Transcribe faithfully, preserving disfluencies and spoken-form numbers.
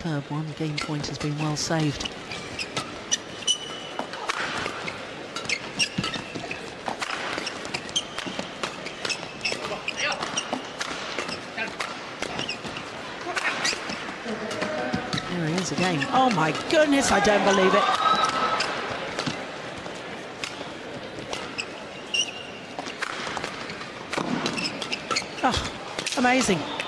superb one. Game point has been well saved. There he is again. Oh my goodness, I don't believe it. Oh, amazing.